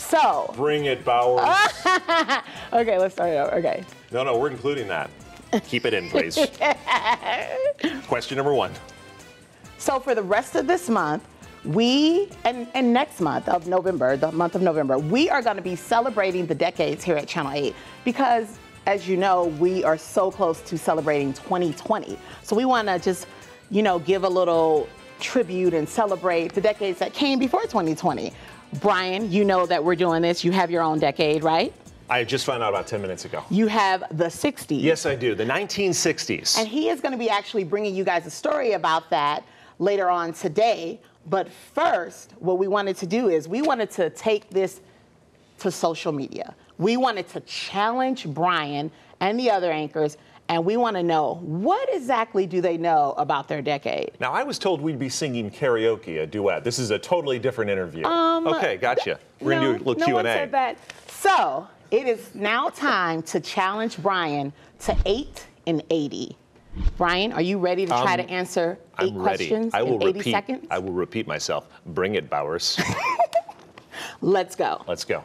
So. Bring it, Bowers. Okay, let's start it over. Okay. No, we're including that. Keep it in, please. Question number 1. So for the rest of this month, and next month of November, the month of November, we are going to be celebrating the decades here at Channel 8 because, as you know, we are so close to celebrating 2020. So we want to just, give a little tribute and celebrate the decades that came before 2020. Brian, you know that we're doing this. You have your own decade, right? I just found out about 10 minutes ago. You have the 60s. Yes, I do. The 1960s. And he is going to be actually bringing you guys a story about that later on today. But first, what we wanted to do is we wanted to take this to social media. We wanted to challenge Brian and the other anchors, and we want to know, what exactly do they know about their decade? Now, I was told we'd be singing karaoke, a duet. This is a totally different interview. Okay, gotcha. We're going to do a little Q&A. No one said that. So, it is now time to challenge Brian to 8 in 80. Brian, are you ready to try to answer 8 questions in 80 seconds? I will repeat myself. Bring it, Bowers. Let's go. Let's go.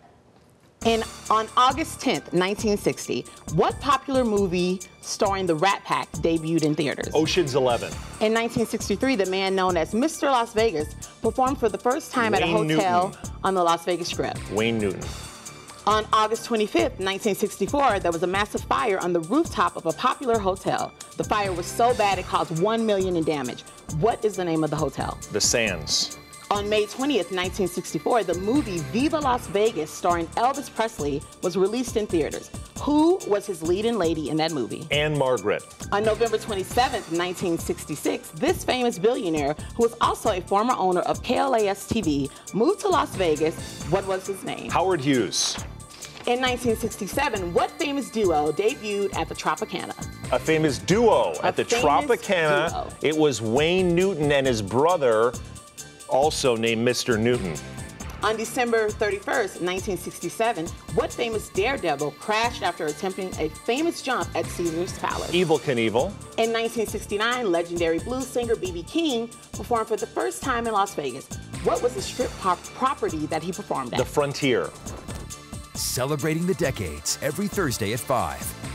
On August 10th, 1960, what popular movie starring the Rat Pack debuted in theaters? Ocean's 11. In 1963, the man known as Mr. Las Vegas performed for the first time at a hotel on the Las Vegas Strip. Wayne Newton. On August 25th, 1964, there was a massive fire on the rooftop of a popular hotel. The fire was so bad it caused $1 million in damage. What is the name of the hotel? The Sands. On May 20th, 1964, the movie Viva Las Vegas, starring Elvis Presley, was released in theaters. Who was his leading lady in that movie? Anne Margaret. On November 27th, 1966, this famous billionaire, who was also a former owner of KLAS TV, moved to Las Vegas. What was his name? Howard Hughes. In 1967, what famous duo debuted at the Tropicana? A famous duo at the Tropicana. Duo. It was Wayne Newton and his brother, also named Mr. Newton. On December 31st, 1967, what famous daredevil crashed after attempting a famous jump at Caesar's Palace? Evel Knievel. In 1969, legendary blues singer B.B. King performed for the first time in Las Vegas. What was the strip property that he performed at? The Frontier. Celebrating the decades every Thursday at 5.